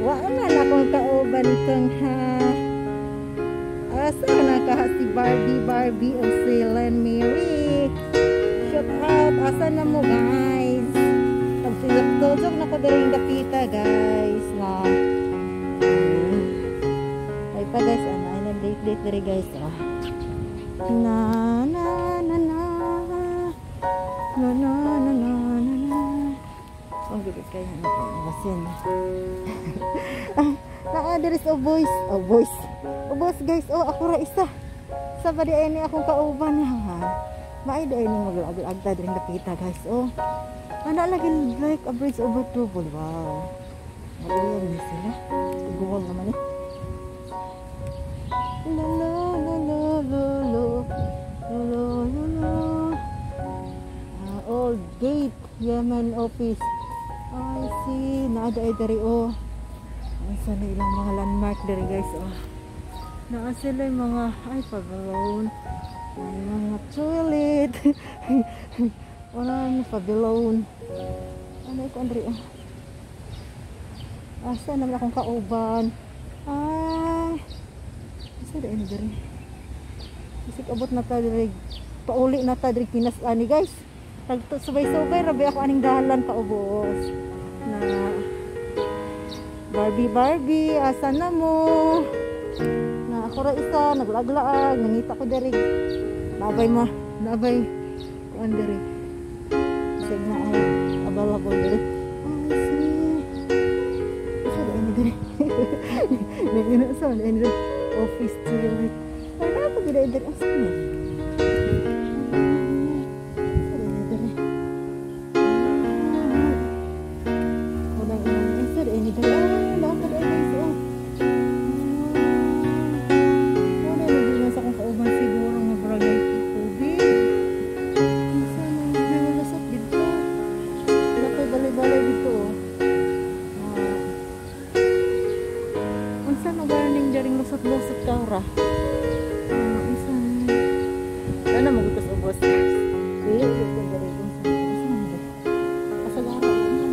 Wala na akong kauban itong ha. Asa na ka si Barbie o si Len Mary. Shout out. Asa na mo guys. Pagsilap-tujok na ko daring kapita guys. Na. Ay pa guys. Ano date dari guys. Na na na na. Na na na na na na. Ang gigit kayo na po. Masin. There is a voice. A voice. A voice guys. Oh, ako ra isa. Sa ba di ay akong kauban ha. Maay di ay ni maglag-agta din nakita guys. Oh. Ana lagi like a bridge over trouble. Wow. Magaling ni sila. Iguwal naman eh. La la la la la la. La la la. Old Gate Yemen office. I see. Naada ay dari oh. Asa na ilang mga landmark dari guys oh. Naa sila yung mga ay pavilion. Ay mga toilet. Wala yung pavilion. Ano ito Andre oh. Asa naman akong kauban. Ay. Asa da ini dari. Isip abot na ta dari. Pauli na ta dari Pinas ani guys. Subay-subay rabi ako aning dahalan kaubos. Na Barbie, asa na mo? Na ako ra isa, naglaglaag, nangita ko diri. Nabay mo, nabay kuan diri. Sige na ay available diri. Ay, see. Asa da ini diri? Nangina sa ini diri. Office toilet. Ano pa gid diri asa ni? Lusot ka ora. Isa. Ano magutos ubos? Dili ko diri ko sa. Asagara ko na.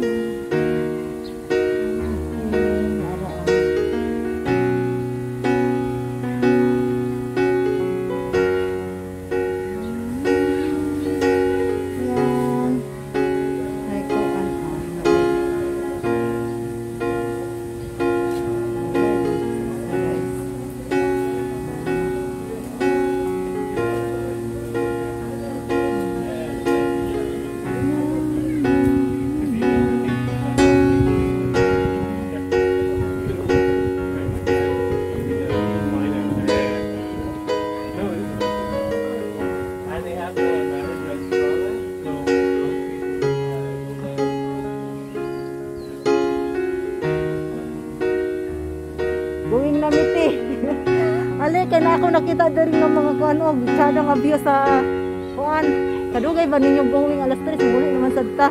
Going na miti. Ale kay na ako nakita diri ng mga kuan og sada nga view sa kuan. Kadugay ba ninyo going alas 3 muli naman sadta.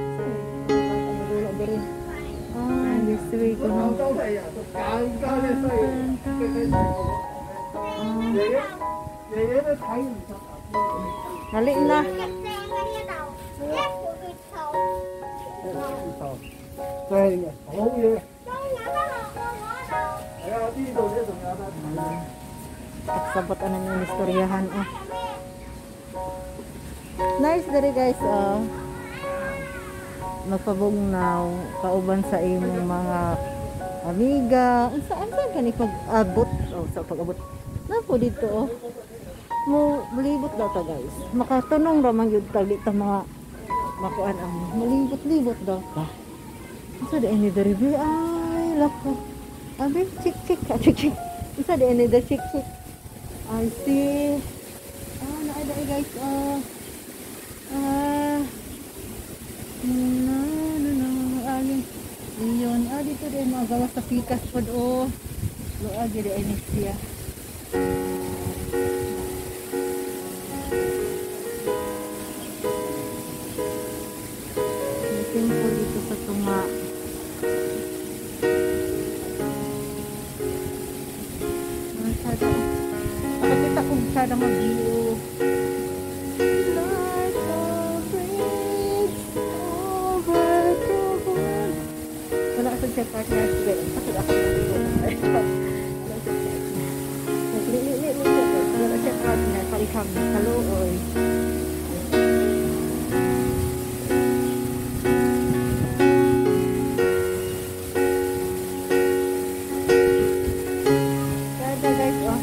Ah, this way ko na. Dali na. Sabot ano yung istoryahan oh. Nice diri guys oh. Magpabugnaw kauban sa imong mga amiga. Saan kani pag-abot oh, sa pag-abot na po dito oh. Mo malibot daw ta guys. Makatunong ra man gyud tag dito mga makuan ang malibot-libot daw ta. Sa ini diri ay lako. Abi chik. Isa di ini the chik. I see. Naada guys. Alin. Iyon. Dito din mga gawas sa pikas pod oh. Loa gid ini siya. Simple dito sa tunga. Nakakita ko masyadong mag-view. Wala sa check Partners ba? Pasod ako ng video. Naglili-li mo siya guys. Wala siya partner. Pariham na kaluoy. Kada guys, oh.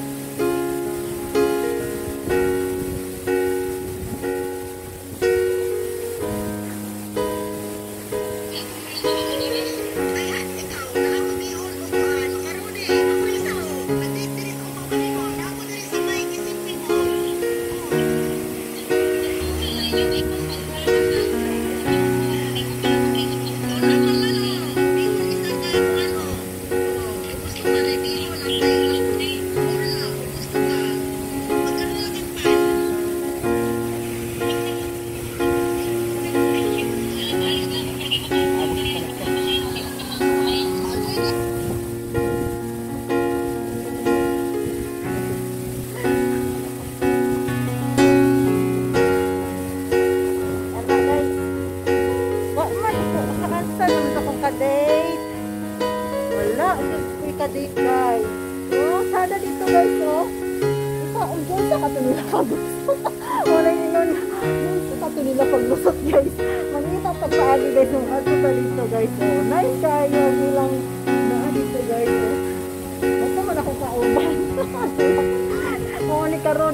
Date. Wala, hindi ka-date guys. Oh, sada dito guys, oh. Ang sa kato nila pag-lusot. Wala yun. Sa kato nila pag-lusot guys. Manita pagpaagi guys yung ato ka dito guys, oh. Nice kayo bilang naa dito guys, oh. Basta man ako kauban. Oo, ni karon.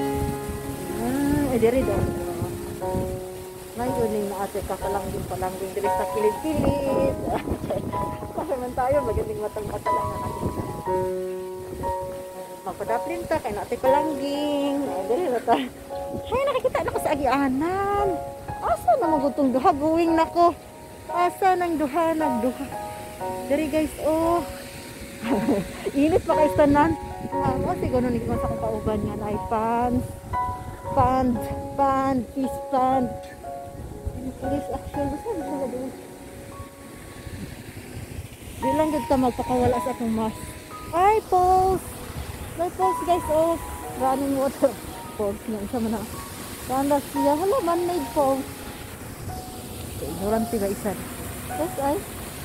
Diri daw. Ngayon na ate kakalangging palangging diri sa kilid-kilid. Kasi man tayo magaling matang-mata lang na natin. Magpadaplin ta kay naate palangging. Diri ra ta. Hay nakikita na ko sa agianan. Asa na magutong duha going nako. Asa nang duha nagduha. Diri guys, oh. Init pa kay tanan. Mo siguro ni ko sa akong kauban nga ay fish pond. Police action basta na doon. Di lang gud ta magpakawala sa akong mask. Ay, pause. May pause guys, oh. Running water. Pause na isa man na. Kanda siya, hala man-made pause. Ignorante ba isa? Pause ay.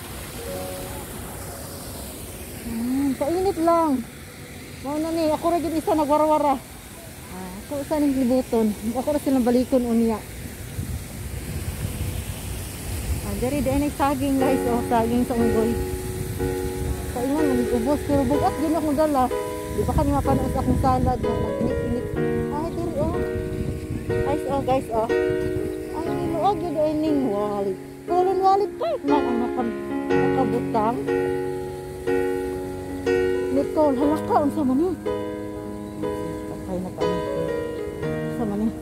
Kainit lang. Mao na ni, ako ra gid isa nagwarawara. Ako sa ning libuton. Ako ra silang balikon unya. Dari din ay saging guys, oh, saging sa unggoy. Kaingan, ubos, pero bugat din akong dala. Di ba kanina panood sa akong salad, nag-init-init. Ay, diri, oh. Guys, oh, guys, oh. Ay, niluag yun ay ning wallet. Kulon wallet pa, man ang nakabutang. Nicole, halaka, unsa man yun. Patay na pa. Unsa man yun.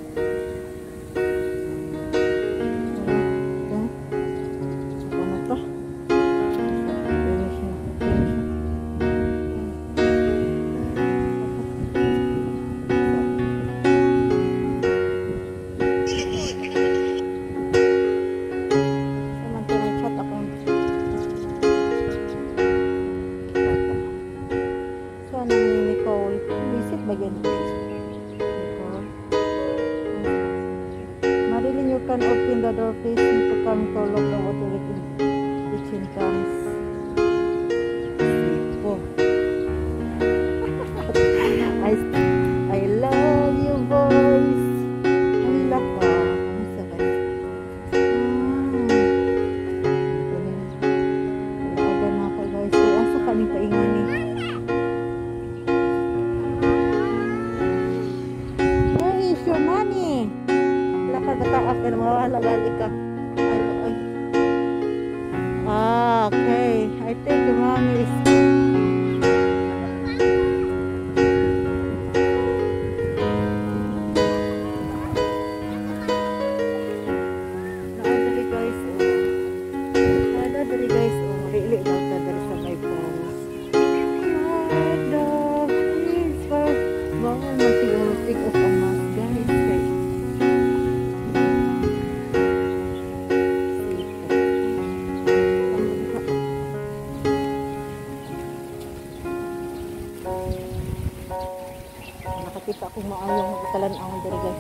Marilyn, you can open the door please to come to look at what the kitchen comes. I love you boys. Ang laka. Ang sakay. Alaga na ako guys. So, asa kami paingan ni? Where is your mommy? Bataak ka na mawala gali ka. Ay. Okay. I think the mommy is Dari guys, oh, really lang ta dari sa may phones. Bawal mag-take off ang mask guys. Nakakita akong maayong magtalan ang dari guys.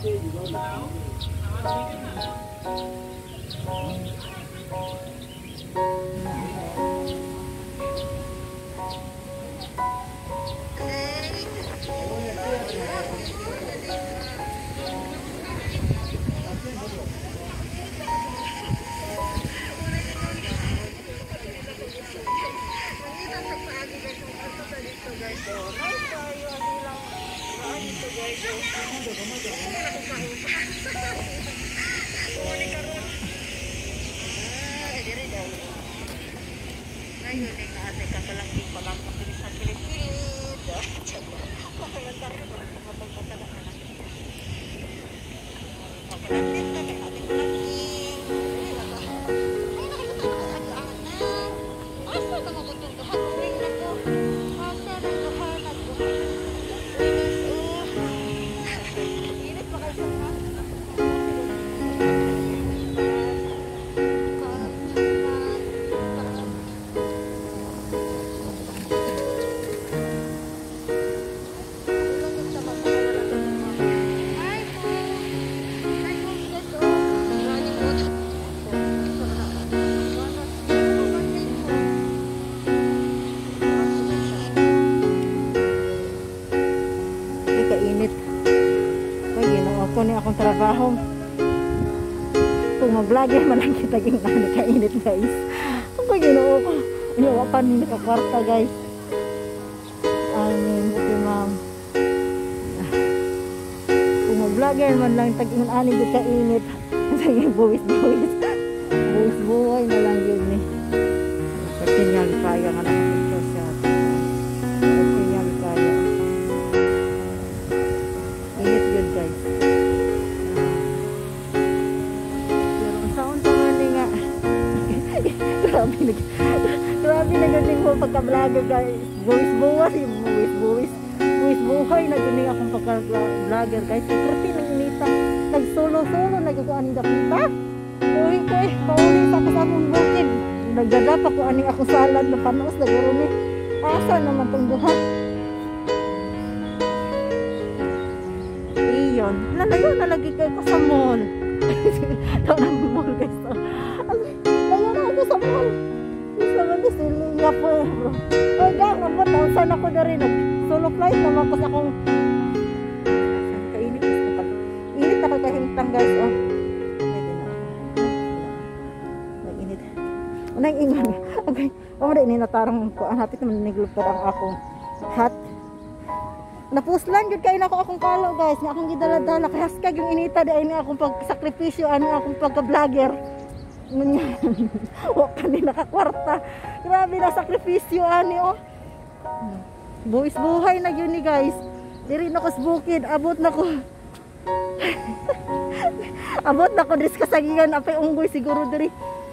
Akong trabaho kung mag-vlogger man lang kita yung kainit guys. Ang ginoo ko iniwapan nakakwarta guys. Okay ma'am, kung mag-vlogger man lang tag-ingon ani di kainit sa yung buwis buhay na lang yun eh. Patinyag kaya nga naman ito siya. Patinyag kaya init good guys. Grabe na galing mo pagka-vlogger guys. Voice buhay na galing akong pagka-vlogger guys. Kasi nang inita, nag-solo nagkukuha ni Dapita. Uy ko pauli sa ako sa mong bukid. Nagdadap ako ani ako salad na panos na guro ni. Asa naman tong buhat. Iyon, lalayo na lagi kayo ko sa mall. Daw na mall guys. Layo na ako sa mall. Gusto mo ni Silvia po eh bro. Ay gang, nabot na. Saan ako na rin. Solo flight naman ko sa akong kainit. Init ako kahintang guys. Oh. Nag-init. Unang ingon. Okay. O rin ninatarang ko. Ang hapit naman niglupad ang akong hat. Napuslan yun kayo na ako akong kalo guys. Nga akong gidala-dala. Kaya haskag yung inita. Dahil nga akong pagsakripisyo. Ano akong pagka-vlogger. Wak ka din nakakwarta. Grabe na sakripisyo ani oh. Buwis buhay na yun ni guys. Diri na ko sa bukid. Abot na ko. Abot na ko dis kasagingan. Apay unggoy siguro diri.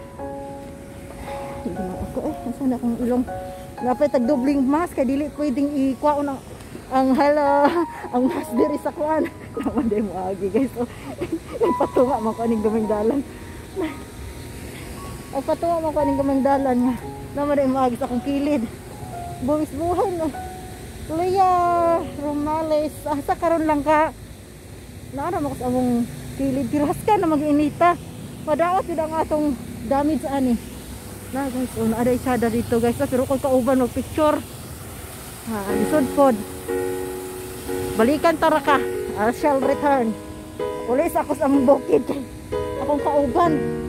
Hindi na ako Nasaan akong ilong. Napay tagdobling mask. Kaya dili pwedeng ikwaon ang hala. Ang mask diri sa kuan. Naman din mo agi guys oh. Patunga mo kaning gaming dalan. Ay patuwa mo kaning gamang dalan nga. Naman rin maagis akong kilid. Buwis buhay no. Leia Romales. Asa karon lang ka. Naara mo sa among kilid. Tiras ka na mag-inita. Madaot yun ang atong damage ani. Na guys. Naaday sada dito guys. Pero kung kauban mo picture. Isod pod. Balikan tara ka. I shall return. Ulis ako sa among bukid. Akong kauban.